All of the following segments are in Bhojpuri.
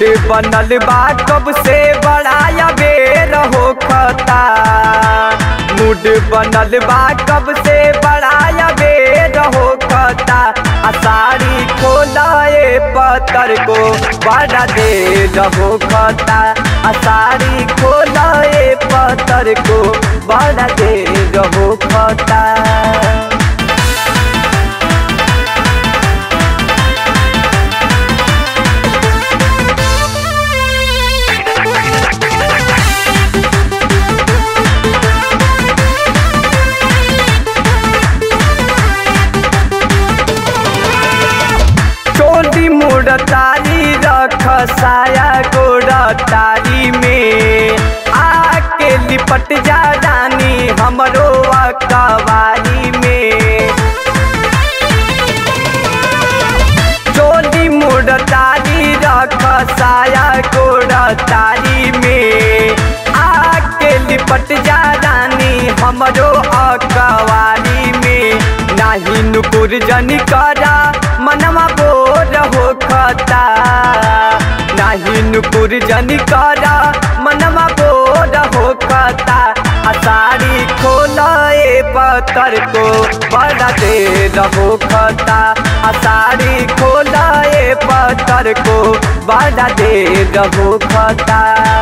मूड बनल बा कब से बड़ा बेर हो खता। मूड बनल बा कब से बड़ा बेर हो खता। साड़ी खोलाए पत्थर को बड़ा देर हो खता। साड़ी खोलाए पत्थर को बड़ा देर हो खता। तारी रख साया गोड़तारी में आके लिपट जा रानी हमरो अकवारी में। चोली मुड़तारी रख साया गोड़तारी में आके लिपट जा रानी हमरो अकवारी में। नाही नुकुर जनी करा मनवा बोर हो खता। नाही नुकुर जनी करा मनवा बोर हो खता। साड़ी खोलाए पत्थर को बड़ा देर हो खता। साड़ी खोलाए पत्थर को बड़ा देर हो खता।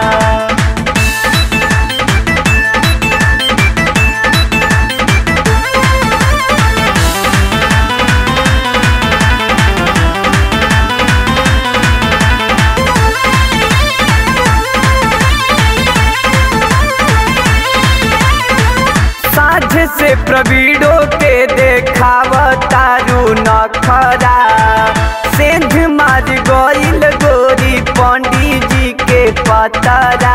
से प्रवीणों के देखावतारू नखरा। सेंध मार गइल गोरी पंडित जी के पतरा।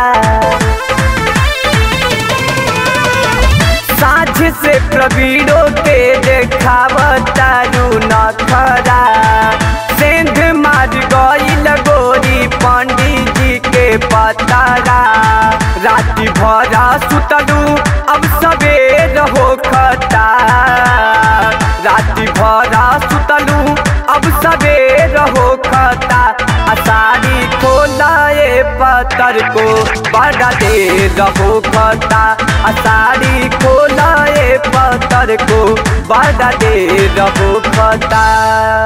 साझ से प्रवीणों के देखावतारू नखरा। सेंध मार गइल गोरी पंडित जी के पतरा। राति भरा सुतलू अब सवेर हो खता। राति भरा सुतलू अब सवेर हो खता। साड़ी खोलाए पत्थर को बड़ा देर हो खता। साड़ी खोलाए पत्थर को बड़ा देर हो खता।